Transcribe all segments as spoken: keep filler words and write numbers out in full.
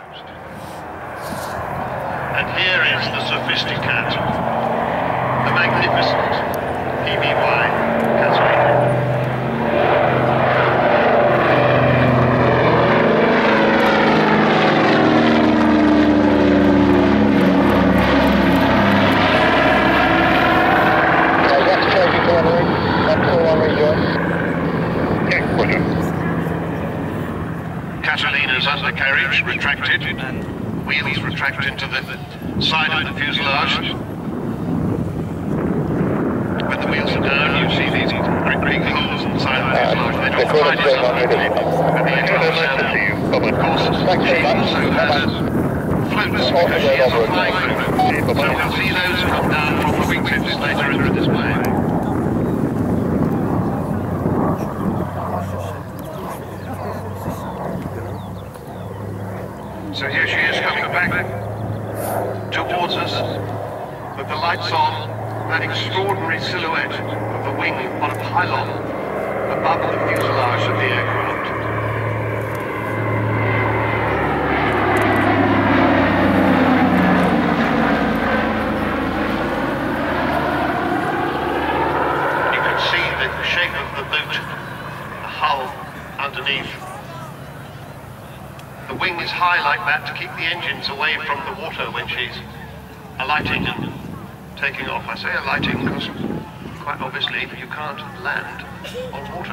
closed. And here is the Sophisticat, the magnificent P B Y Catalina. Catalina's undercarriage retracted, wheels retract into the side of the fuselage. When the wheels are down, you see these great big holes in the side of the fuselage. They don't fly just automatically, but the engine is down. Of course, she also has floats, because she is a flying float. So we'll see those come down from the wingtips later in the display. So here she is coming back towards us with the lights on, that extraordinary silhouette of the wing on a pylon above the fuselage of the aircraft. You can see the shape of the boat, the hull underneath. The wing is high like that to keep the engines away from the water when she's alighting and taking off. I say alighting because quite obviously you can't land on water.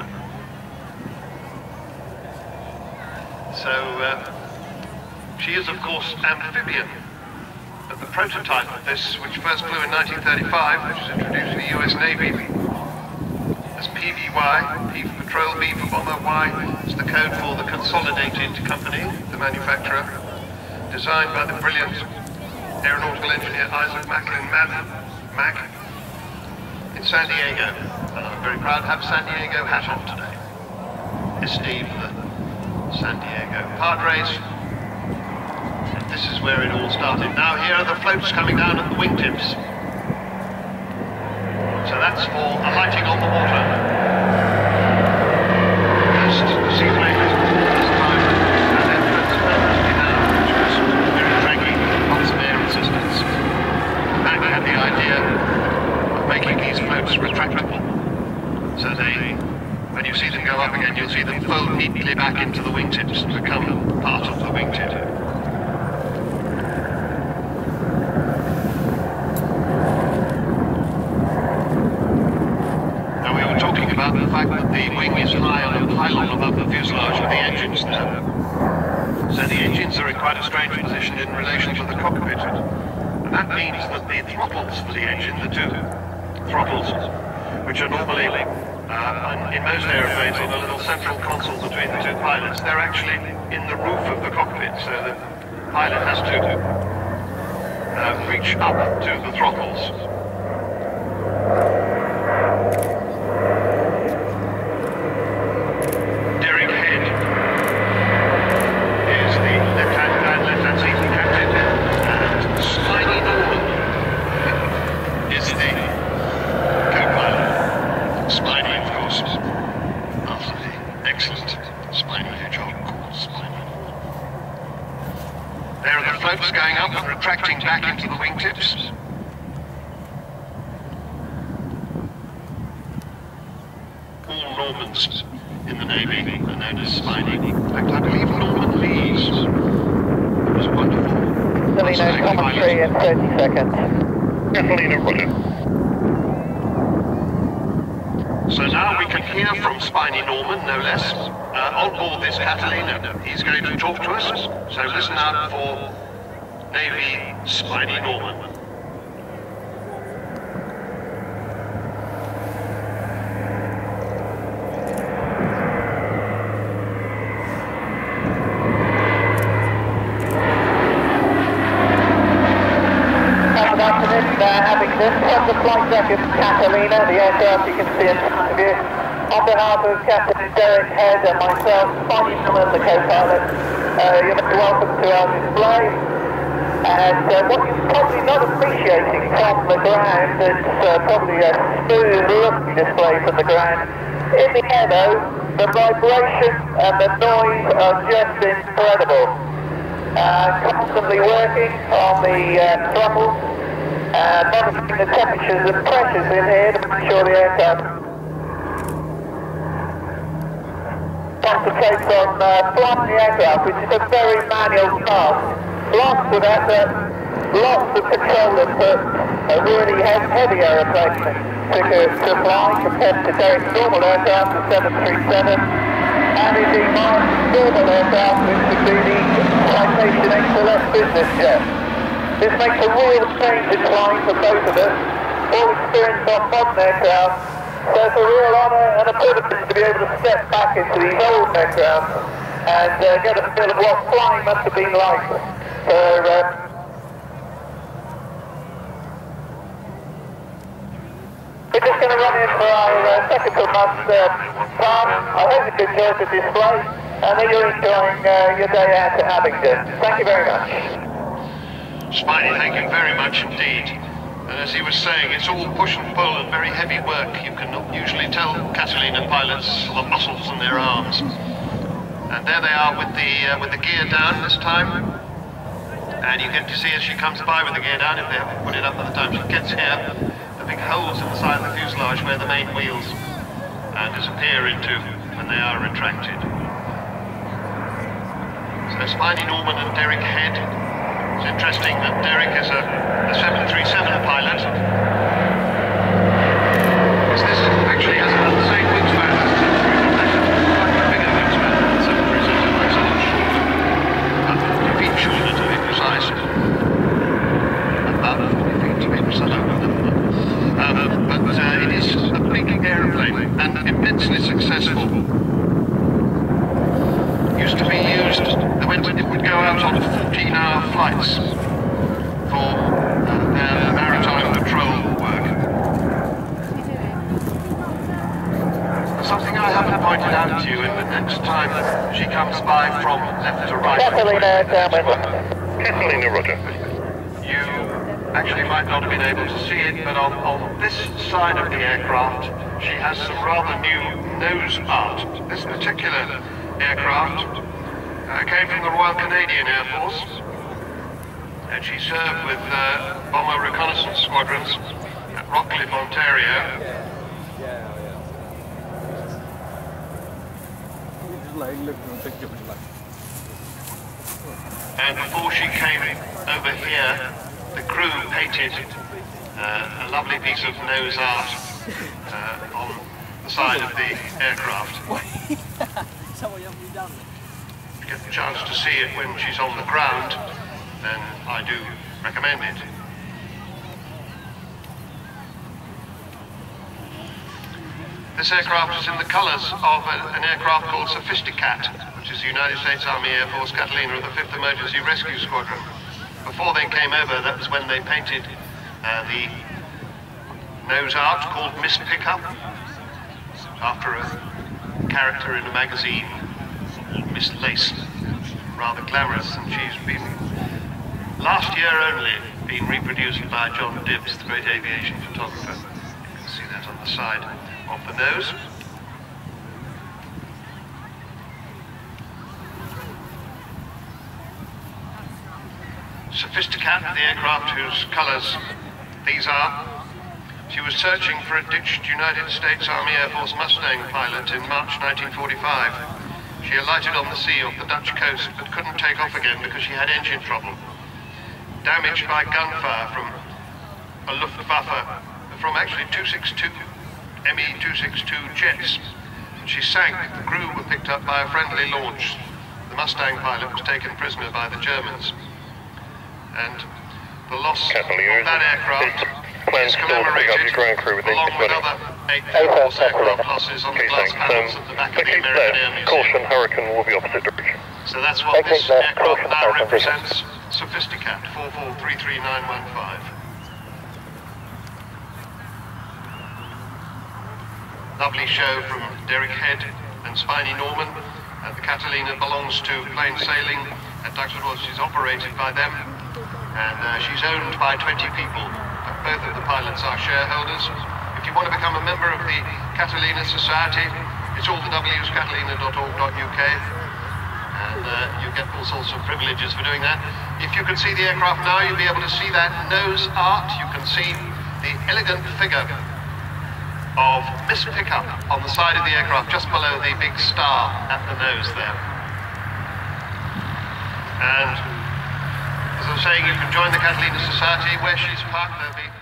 So uh, she is of course amphibian, but the prototype of this, which first flew in nineteen thirty-five, which was introduced to the U S Navy as P B Y, P for Patrol, B for Bomber, Y is the code for the Consolidated Company, the manufacturer, designed by the brilliant aeronautical engineer Isaac Macklin Mack in San Diego. And I'm very proud to have San Diego hat on today. Esteem the San Diego Padres. And this is where it all started. Now here are the floats coming down at the wingtips. So that's for alighting on the water. First, the seaplane this time, and then transparently down, which was very draggy, lots of air resistance. Mac had the idea of making these floats retractable. So they, when you see them go up again, you'll see them fold neatly back into the wingtips and become part of the wingtip. About the fact that the wing is high on a pylon above the fuselage with the engines there. So the engines are in quite a strange position in relation to the cockpit. And that means that the throttles for the engine, the two throttles, which are normally uh, in most aeroplanes on a little central console between the two pilots, they're actually in the roof of the cockpit, so the pilot has to uh, reach up to the throttles. Floats going up and retracting back into the wingtips. All Normans in the Navy are known as spiny. In fact, I believe Norman Lee's was wonderful. Catalina, commentary in thirty seconds. Catalina, roger. So now we can hear from Spiny Norman, no less, uh, on board this Catalina. He's going to talk to us, so listen out for Navy Spiny Norman. Good afternoon, uh, Abingdon. From the flight deck of Catalina, the aircraft you can see in front of you. On behalf of Captain Derek Head and myself, Spiny Norman, the co-pilot, uh, you're very welcome to our display. And uh, what you're probably not appreciating from the ground, it's uh, probably a smooth looking display from the ground. In the air though, the vibration and the noise are just incredible. uh, constantly working on the uh, throttle, uh, monitoring the temperatures and pressures in here to make sure the aircraft concentrates on uh, flying the aircraft, which is a very manual task. Lots of effort, lots of control input, a really he heavy aeroplane to, to fly compared to Derek's normal aircraft, the seven three seven, and indeed my normal aircraft, which would be the Citation X L S business jet. This makes a real change in flying for both of us, all experience on modern aircraft, so it's a real honour and a privilege to be able to step back into these old aircraft and uh, get a feel of what flying must have been like for uh, we're just going to run in for our uh, second per month uh, time. I hope you enjoyed the display and that you're enjoying uh, your day out at Abingdon. Thank you very much. Spidey, thank you very much indeed. And as he was saying, it's all push and pull and very heavy work. You can usually tell Catalina pilots the muscles in their arms. And there they are with the uh, with the gear down this time. And you get to see as she comes by with the gear down, if they haven't put it up by the time she gets here, the big holes in the side of the fuselage where the main wheels uh, disappear into when they are retracted. So Spiny Norman and Derek Head. It's interesting that Derek is a, a seven three seven pilot. Because this actually has the same wingspan as the seven three seven, slightly bigger wingspan than the seven three seven, but it's a lot shorter. About forty feet shorter to be precise. About forty feet to be precise. Um, but uh, it is a big aeroplane and immensely successful. Used to be used, they went, it would go out on fourteen hour flights for uh, their maritime patrol work. Something I haven't pointed out to you, and the next time she comes by from left to right. Catalina, Catalina, roger. You actually might not have been able to see it, but on, on this side of the aircraft, she has some rather new nose art. This particular aircraft uh, came from the Royal Canadian Air Force, and she served with uh, bomber reconnaissance squadrons at Rockcliffe, Ontario. And before she came over here, the crew painted uh, a lovely piece of nose art uh, on the side of the aircraft. If you get the chance to see it when she's on the ground, then I do recommend it. This aircraft is in the colours of a, an aircraft called Sophisticat, which is the United States Army Air Force Catalina of the fifth Emergency Rescue Squadron. Before they came over, that was when they painted uh, the nose art called Miss Pickup, after a character in a magazine, Miss Lace, rather glamorous, and she's been, last year only, been reproduced by John Dibbs, the great aviation photographer. You can see that on the side of the nose. Sophisticat, the aircraft whose colours these are. She was searching for a ditched United States Army Air Force Mustang pilot in March nineteen forty-five. She alighted on the sea off the Dutch coast, but couldn't take off again because she had engine trouble. Damaged by gunfire from a Luftwaffe, from actually two sixty-two, M E two sixty-two jets. She sank. The crew were picked up by a friendly launch. The Mustang pilot was taken prisoner by the Germans. And the loss Catalina, of that aircraft is commemorated along with other eight Force aircraft losses on the glass panels at the back of the American Air Museum. Caution, Hurricane will be opposite direction. So that's what this aircraft now represents. Sophisticat four four three three nine one five. Lovely show from Derek Head and Spiny Norman. Uh, the Catalina belongs to Plain Sailing at Duxford. She's operated by them, and uh, she's owned by twenty people. Both of the pilots are shareholders. If you want to become a member of the Catalina Society, it's all the W's, catalina dot org dot U K, And uh, you get all sorts of privileges for doing that. If you can see the aircraft now, you'll be able to see that nose art. You can see the elegant figure of Miss Pickup on the side of the aircraft, just below the big star at the nose there. And as I was saying, you can join the Catalina Society where she's parked. There'll be